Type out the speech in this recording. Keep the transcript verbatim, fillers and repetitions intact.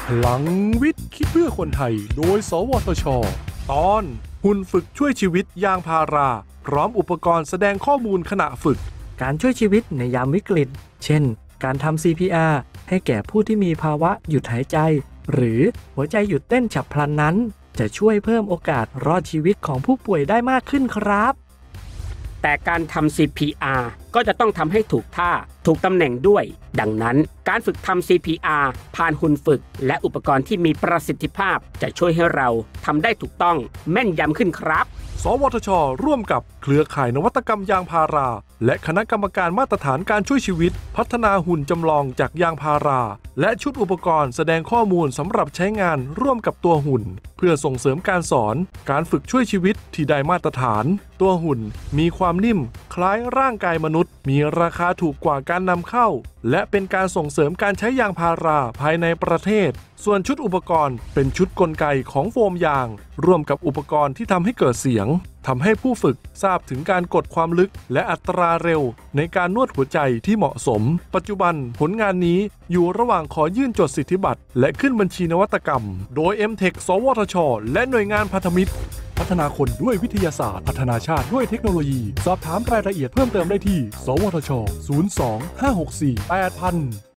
พลังวิทย์คิดเพื่อคนไทยโดยสวทช.ตอนหุ่นฝึกช่วยชีวิตยางพาราพร้อมอุปกรณ์แสดงข้อมูลขณะฝึกการช่วยชีวิตในยามวิกฤตเช่นการทำ ซี พี อาร์ ให้แก่ผู้ที่มีภาวะหยุดหายใจหรือหัวใจหยุดเต้นฉับพลันนั้นจะช่วยเพิ่มโอกาสรอดชีวิตของผู้ป่วยได้มากขึ้นครับแต่การทำ ซี พี อาร์ ก็จะต้องทำให้ถูกท่าถูกตำแหน่งด้วยดังนั้นการฝึกทำ ซี พี อาร์ ผ่านหุ่นฝึกและอุปกรณ์ที่มีประสิทธิภาพจะช่วยให้เราทำได้ถูกต้องแม่นยำขึ้นครับสวทช.ร่วมกับเครือข่ายนวัตกรรมยางพาราและคณะกรรมการมาตรฐานการช่วยชีวิตพัฒนาหุ่นจำลองจากยางพาราและชุดอุปกรณ์แสดงข้อมูลสำหรับใช้งานร่วมกับตัวหุ่นเพื่อส่งเสริมการสอนการฝึกช่วยชีวิตที่ได้มาตรฐานตัวหุ่นมีความนิ่มคล้ายร่างกายมนุษย์มีราคาถูกกว่าการนำเข้าและเป็นการส่งเสริมการใช้ยางพาราภายในประเทศส่วนชุดอุปกรณ์เป็นชุดกลไกของโฟมยางร่วมกับอุปกรณ์ที่ทำให้เกิดเสียงทำให้ผู้ฝึกทราบถึงการกดความลึกและอัตราเร็วในการนวดหัวใจที่เหมาะสมปัจจุบันผลงานนี้อยู่ระหว่างขอยื่นจดสิทธิบัตรและขึ้นบัญชีนวัตกรรมโดย เอ็ม เทค สวทช.และหน่วยงานพันธมิตรพัฒนาคนด้วยวิทยาศาสตร์พัฒนาชาติด้วยเทคโนโลยีสอบถามรายละเอียดเพิ่มเติมได้ที่สวทช ศูนย์ สอง ห้า หก สี่ แปด ศูนย์ ศูนย์